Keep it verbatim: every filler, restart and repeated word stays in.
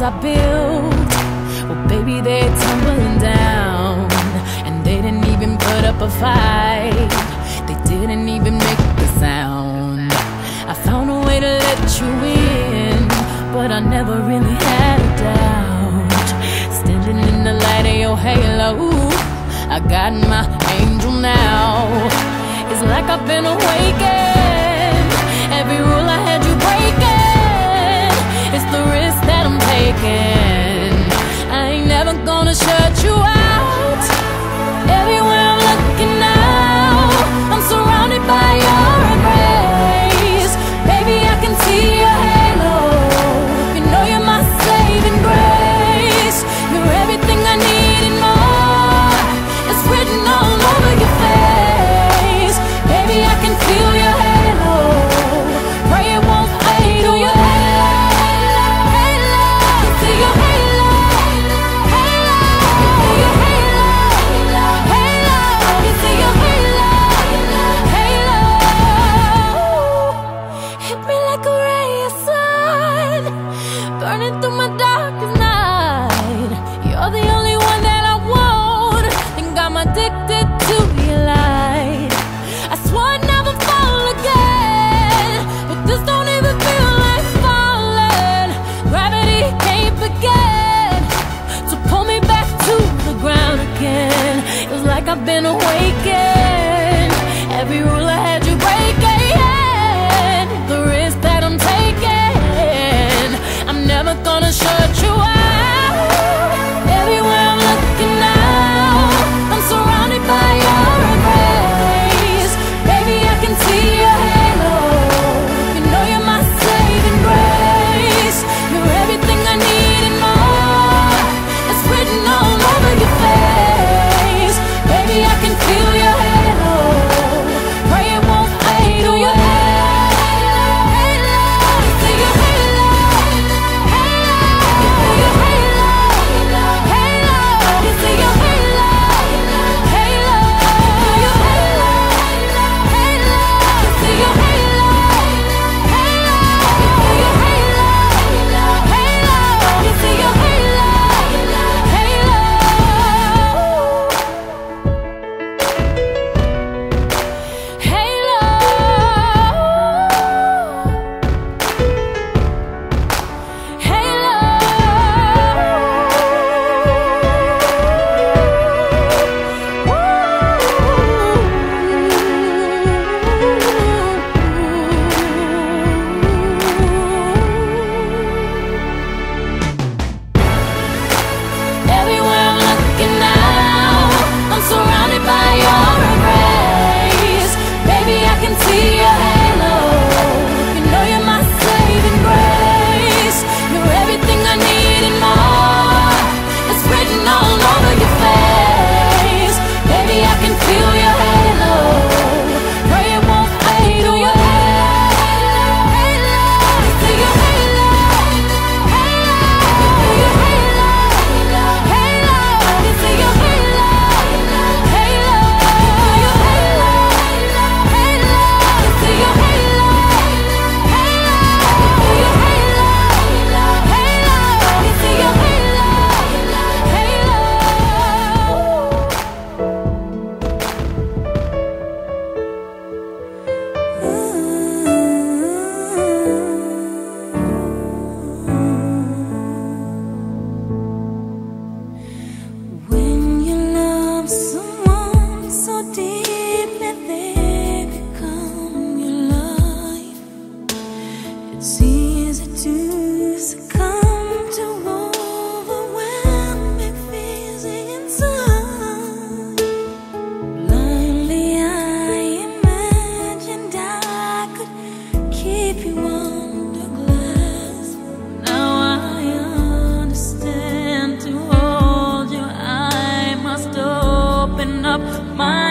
I built, well baby, they're tumbling down. And they didn't even put up a fight, they didn't even make the sound. I found a way to let you in, but I never really had a doubt. Standing in the light of your halo, I got my angel now. It's like I've been awakened. Every rule I had you breaking, it's the risk that I'm taking. I ain't never gonna shut you out. Everywhere I'm looking now, I'm surrounded by your embrace. Baby, I can see your halo. You know you're my saving grace. You're everything I need and more. It's written all over your face. Baby, I can feel your halo. Pray it won't fade. Oh, your halo, halo. I see your halo, halo. I see your halo, halo. I see your halo, halo. Hit me like a ray of sun, burning through my darkest night. You're the only one that I want, think I'm addicted to your light. I swore I'd never fall again, but this don't even feel like falling. Gravity can't begin to pull me back to the ground again. It's like I've been awakened. Every rule I had you breaking, the risk that I'm taking. I'm never gonna shut you out. Everywhere I'm looking now, I'm surrounded by your embrace. Baby, I can see your halo. You know you're my saving grace. You're everything I need and more. It's written all over your face. Baby, I can feel your halo. Pray it won't fade. Oh, your halo, halo. I see your halo, halo. I see your halo, halo. I see your halo, halo. Your halo, halo. I see your halo, halo. Your halo, halo. I see your halo, halo. Everywhere I'm looking now, I'm surrounded by your embrace. Baby, I can see your halo. You know you're my saving grace. You're everything I need and more. It's written all over your face. Baby, I can feel your halo. Pray it won't fade. Oh, your halo, halo. I see your halo, halo. I see your halo, halo. I see your halo, halo. Your halo, halo. I see your halo, halo. Your halo, halo. I see your halo, When you love someone so deeply they become your life, it's easy to succumb to overwhelming fears inside. Blindly I imagined I could keep you under glass. Now I understand, to hold you I must open up my